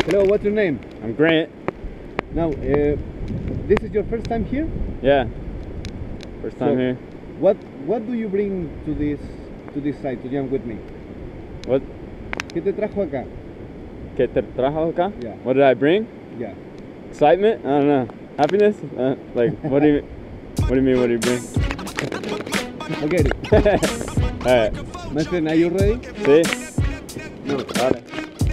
Hello, what's your name? I'm Grant. Now, this is your first time here? Yeah. First time here. What do you bring to this site to jam with me? What? ¿Qué te trajo acá? ¿Qué te trajo acá? Yeah. What did I bring? Yeah. Excitement? I don't know. Happiness? Like, what do you mean, what do you bring? Okay. Alright. My friend, are you ready? Sí. No. Vale.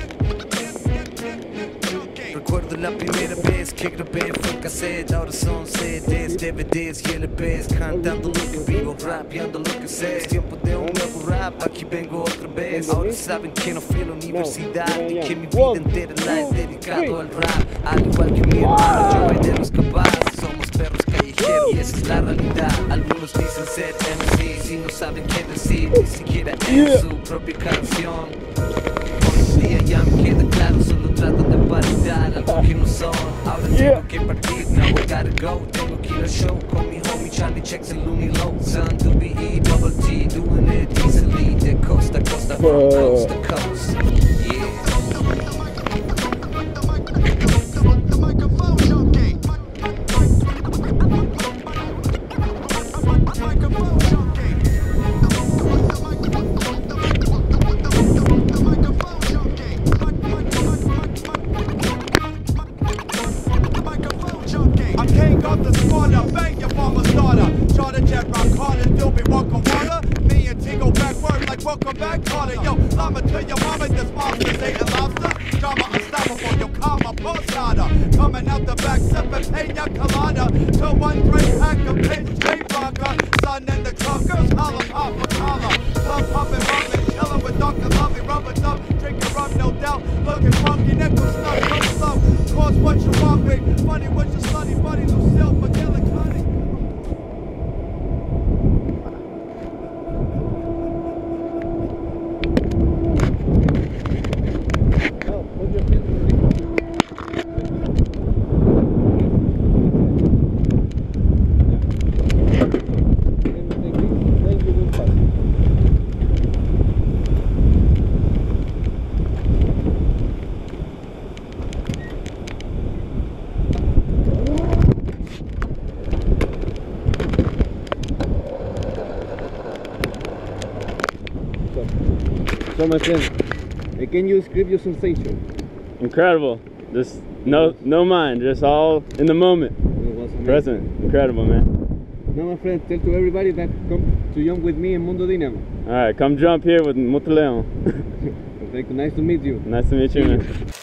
Recuerdo la primera vez que grabé fue en cassette. Ahora son CDs, DVDs y LPs. Cantando lo que vivo, rapeando lo que sé. Es tiempo de un nuevo rap, aquí vengo otra vez. Ahora saben que no fui a la universidad y que mi vida entera la he dedicado al rap. Al igual que mi hermano, yo soy de los capaces. Somos perros callejeros y esa es la realidad. Algunos dicen ser MCs y no saben qué decir, ni siquiera en su propia canción. Hoy en día ya me queda claro, solo tratan de aparentar algo que no son. Ahora tengo que partir, now I gotta go. Tengo que ir al show con mi homie Charlie Checks and Looney Low. Son, B.E. Double T, doing it easily. De costa a costa, from coast to coast. Yeah. I'm king of the slaughter, bang your mama starter. Charter jet rock harder, do be walking water. Me and T go backward like welcome back Carter. Yo, llama to your mama, this monster ate a lobster. Drama unstoppable, yo, karma pulsada. Coming out the back, sipping pina colada. To one great pack of pitch, straight rocker. Sun in the club, girls holla, pop a collar. Love pumping, bumping, chillin' with Dr. Lovey, rubber dub. Drinking rum, no doubt. Looking funky, nickels, stuff, come slow. Cause what you want, big. Funny what you slutty, buddy, Lucille, McGillicuddy. So my friend, can you describe your sensation? Incredible. Just no mind, just all in the moment. It was amazing. Present. Incredible, man. Now my friend, tell to everybody that come to jump with me in Mundo Dinamo. Alright, come jump here with Mutaleon. Perfect, nice to meet you. Nice to meet you, man.